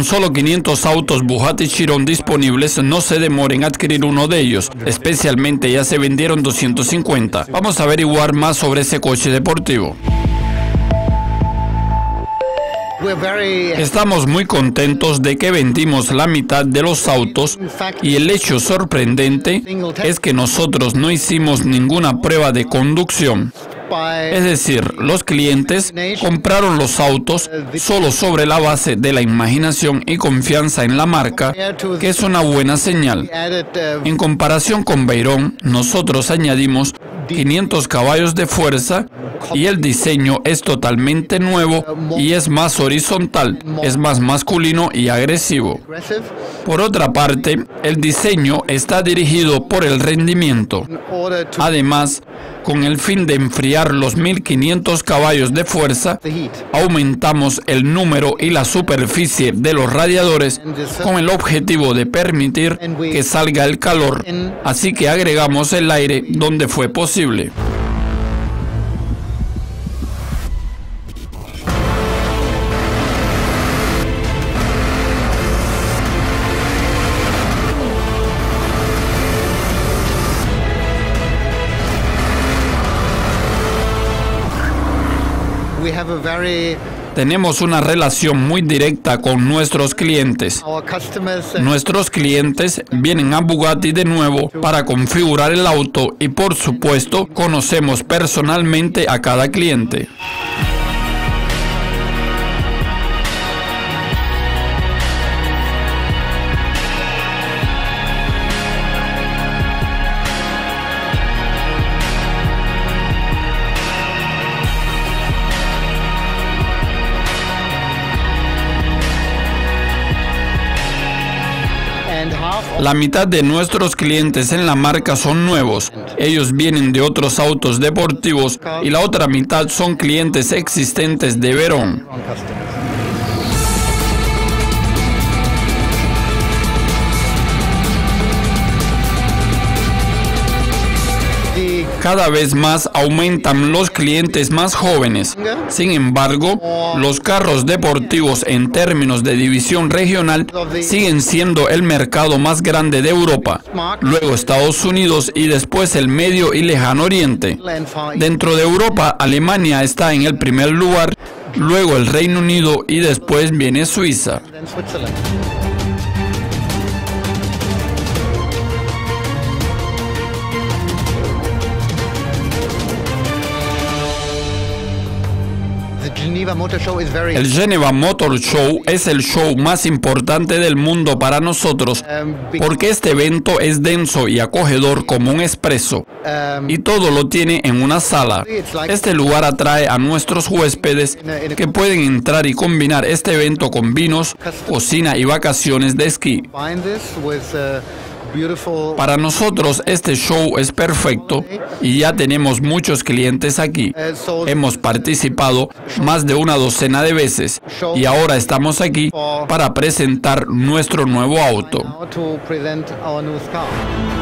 Con solo 500 autos Bugatti Chiron disponibles, no se demore en adquirir uno de ellos. Especialmente ya se vendieron 250. Vamos a averiguar más sobre ese coche deportivo. Estamos muy contentos de que vendimos la mitad de los autos y el hecho sorprendente es que nosotros no hicimos ninguna prueba de conducción. Es decir, los clientes compraron los autos solo sobre la base de la imaginación y confianza en la marca, que es una buena señal. En comparación con Veyron, nosotros añadimos 500 caballos de fuerza y el diseño es totalmente nuevo y es más horizontal, es más masculino y agresivo. Por otra parte, el diseño está dirigido por el rendimiento. Además, con el fin de enfriar los 1500 caballos de fuerza, aumentamos el número y la superficie de los radiadores con el objetivo de permitir que salga el calor, así que agregamos el aire donde fue posible. Tenemos una relación muy directa con nuestros clientes. Nuestros clientes vienen a Bugatti de nuevo para configurar el auto y, por supuesto, conocemos personalmente a cada cliente. La mitad de nuestros clientes en la marca son nuevos. Ellos vienen de otros autos deportivos y la otra mitad son clientes existentes de Veyron. Cada vez más aumentan los clientes más jóvenes. Sin embargo, los carros deportivos en términos de división regional siguen siendo el mercado más grande de Europa, luego Estados Unidos y después el Medio y Lejano Oriente. Dentro de Europa, Alemania está en el primer lugar, luego el Reino Unido y después viene Suiza. El Geneva Motor Show es el show más importante del mundo para nosotros, porque este evento es denso y acogedor como un expreso, y todo lo tiene en una sala. Este lugar atrae a nuestros huéspedes que pueden entrar y combinar este evento con vinos, cocina y vacaciones de esquí. Para nosotros este show es perfecto y ya tenemos muchos clientes aquí. Hemos participado más de una docena de veces y ahora estamos aquí para presentar nuestro nuevo auto.